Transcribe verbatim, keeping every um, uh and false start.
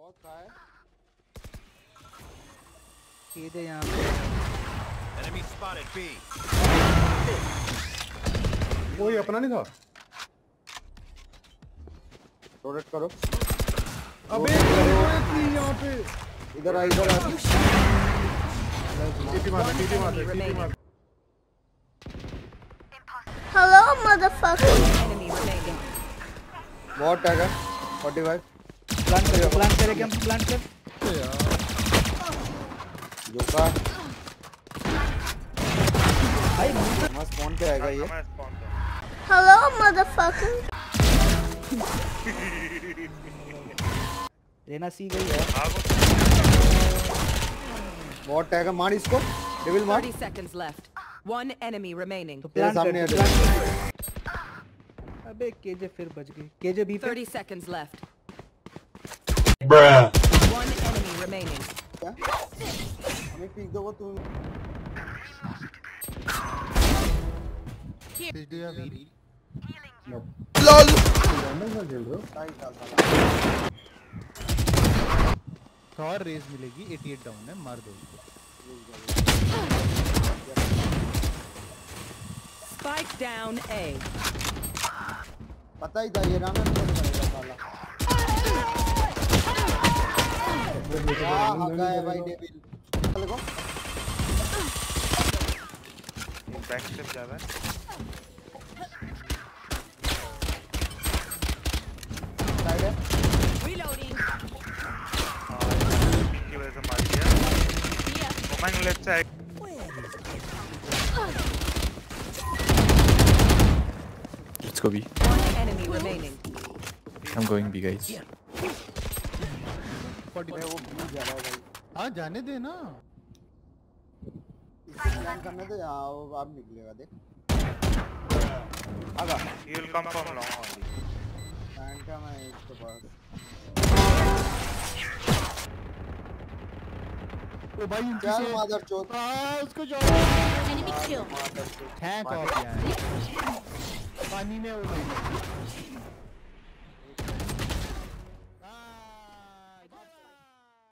बहुत कहाँ है? सीधे यहाँ पे। Enemy spotted B. कोई अपना नहीं था। रोटेट करो। अबे यहाँ पे इधर आ इधर आ। टीटी मार टीटी मार टीटी मार। Hello, motherfucker. Enemy remaining. बहुत टैग है। पैंतालीस। प्लांट करो, प्लांट करेंगे हम, प्लांट कर। जोका। भाई मस्त स्पॉन पे आएगा ये। Hello, motherfucker. रेना सी गई है। बहुत टैग है, मार इसको। डेविल मार। thirty seconds left. One enemy remaining. तो प्लांट सामने कर, है प्लांट कर। अबे केजे फिर बच गई। केजे बी पे। thirty seconds left. Bruh. One enemy remaining. हमें पीक दो वो तुम। LOL. और रेस मिलेगी अठासी डाउन है, मार दो उसको। Spike down A. पता ही था ये राना नहीं करेगा साला। हाँ गया भाई डेविल। देखो। बैक स्टेप ज्यादा है। साइड है। Reloading. की वजह से मार दिया। Open left side. Let's go B. One enemy remaining. I'm going B, guys. वो भूल जा रहा है भाई। हाँ जाने दे ना। इसको प्लान करने दे, हाँ वो अब निकलेगा देख। आगा। He will come from long only. Plan का मैं इसके पास। ओ भाई इनकी चल से मादर चोद। हाँ उसको जो Enemy kill. हैक ऑफ यार। पानी में वो